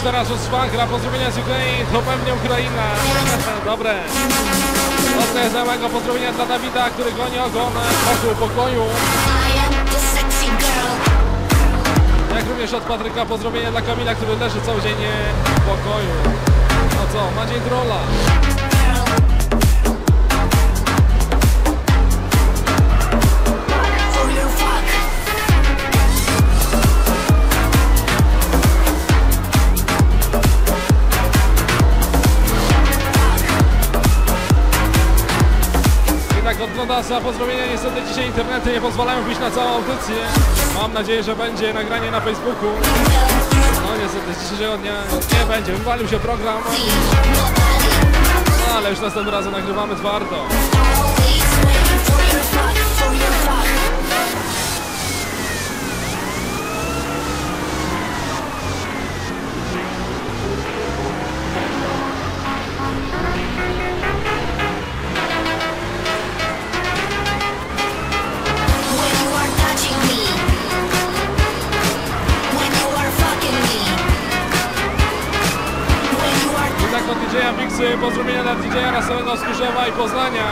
teraz od Szwankra, pozdrowienia z UK, to pewnie Ukraina. Dobre. Od znajomego pozdrowienia dla Dawida, który goni ogon wokół pokoju. Jak również od Patryka pozdrowienia dla Kamila, który leży cały dzień w pokoju. No co, ma dzień trolla. Od Blondasa pozdrowienia, niestety dzisiaj internety nie pozwalają wyjść na całą audycję. Mam nadzieję, że będzie nagranie na Facebooku. No niestety z dzisiejszego dnia nie będzie, wywalił się program. No ale już następnym razem nagrywamy twardo. Od DJ-a Mixy, pozdrowienia dla DJ-a Rasolego z Kurzewa i Poznania.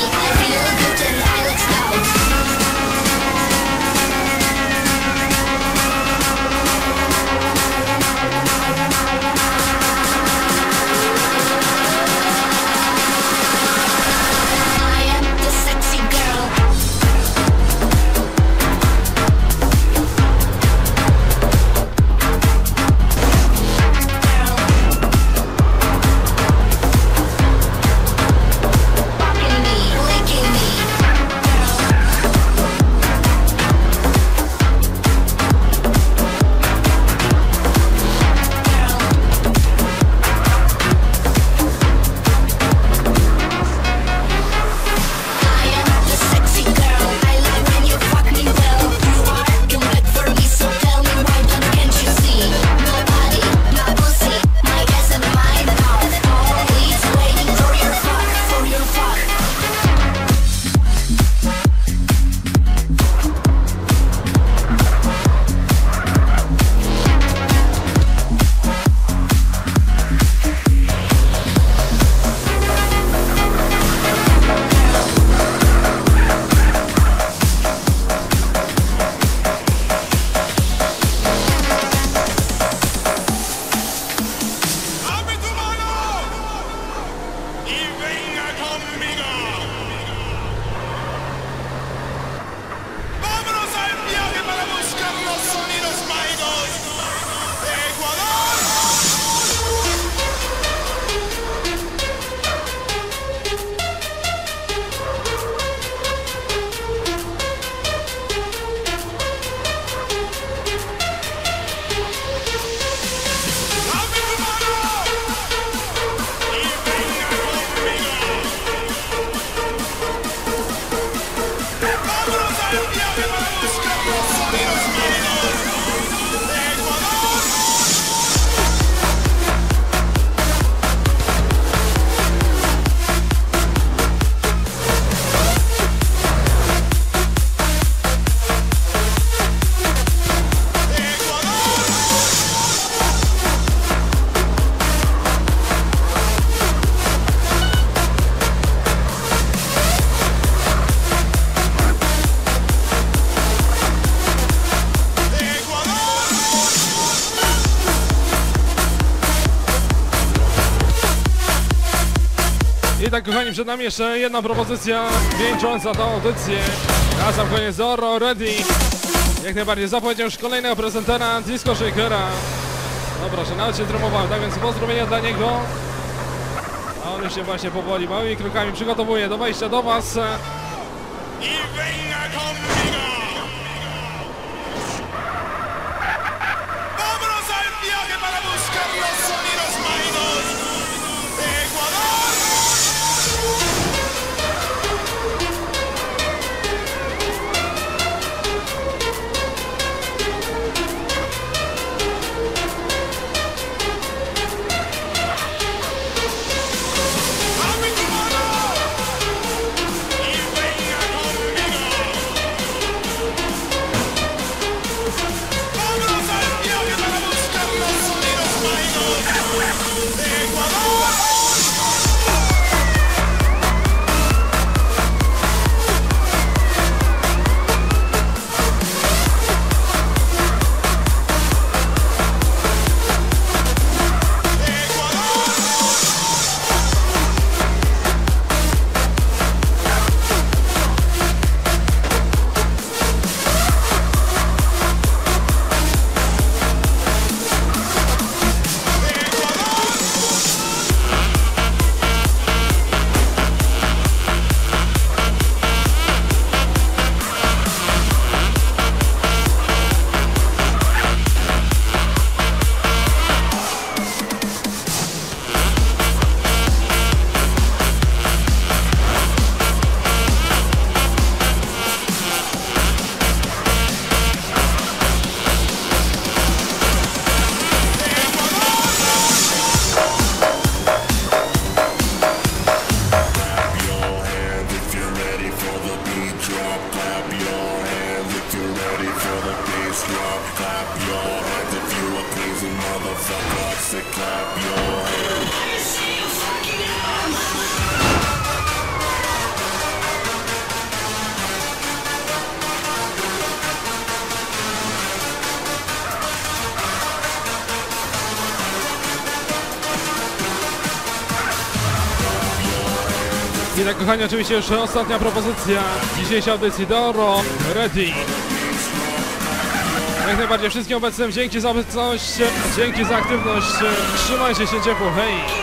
I tak, kochani, przed nami jeszcze jedna propozycja wieńcząca tą audycję. Na sam koniec Zorro Ready. Jak najbardziej zapowiedział już kolejnego prezentera Disco Shakera. No proszę, nawet się drumowałem, tak więc pozdrowienia dla niego. A on już się właśnie powoli małymi krokami przygotowuje do wejścia do was. I tak, kochani, oczywiście już ostatnia propozycja dzisiejszej audycji Doro Ready. Jak najbardziej wszystkim obecnym dzięki za obecność, dzięki za aktywność, trzymajcie się ciepło, hej!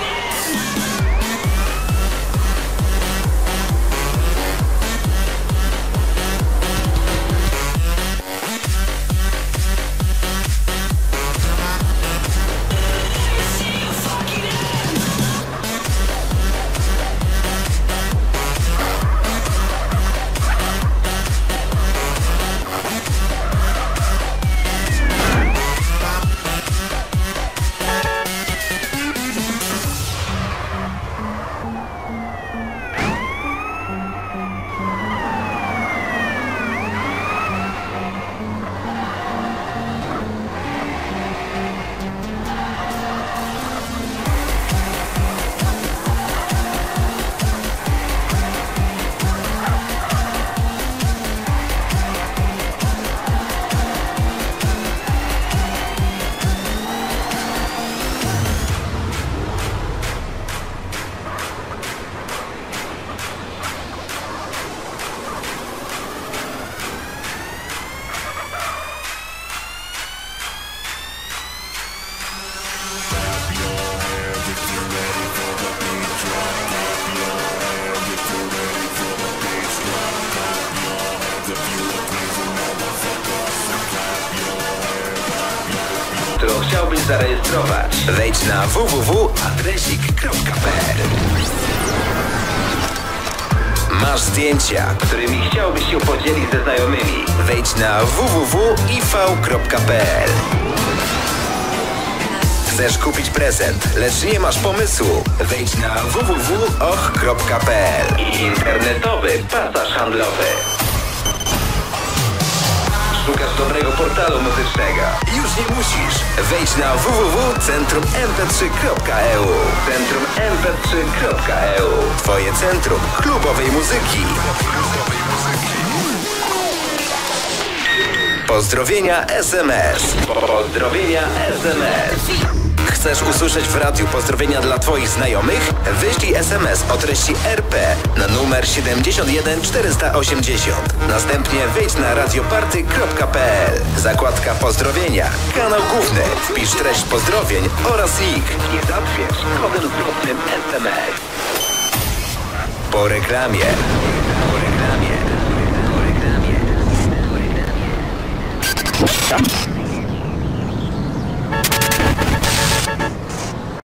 Chciałbyś zarejestrować? Wejdź na www.adresik.pl. Masz zdjęcia, którymi chciałbyś się podzielić ze znajomymi? Wejdź na www.iv.pl. Chcesz kupić prezent, lecz nie masz pomysłu? Wejdź na www.och.pl. Internetowy pasaż handlowy. Szukasz dobrego portalu muzycznego? Już nie musisz. Wejdź na www.centrummp3.eu. Centrummp3.eu. Twoje centrum klubowej muzyki. Pozdrowienia SMS. Pozdrowienia SMS. Chcesz usłyszeć w radiu pozdrowienia dla Twoich znajomych? Wyślij SMS o treści RP na numer 71480. Następnie wejdź na radioparty.pl. Zakładka pozdrowienia. Kanał główny. Wpisz treść pozdrowień oraz ich. I zatwierdź kodem zwrotnym SMS. Po reklamie. Po reklamie. Po reklamie. Po reklamie.